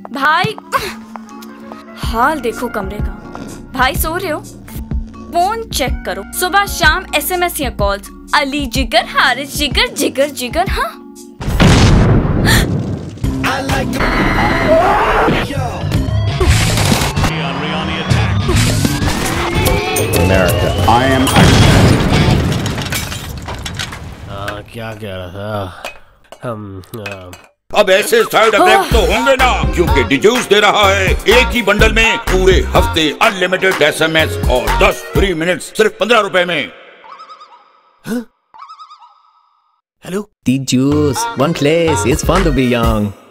भाई हाल देखो कमरे का। भाई सो रहे हो? फोन चेक करो, सुबह शाम SMS या कॉल्स। अली जिगर, हारिस जिगर, जिगर जिगर। हाँ America. I am. क्या कह रहा था हम? अब ऐसे साइड इफेक्ट तो होंगे ना, क्योंकि डिड्यूस दे रहा है एक ही बंडल में पूरे हफ्ते अनलिमिटेड SMS और 10 फ्री मिनट्स सिर्फ 15 रुपए में। Hello The juice, one place. It's fun to be young.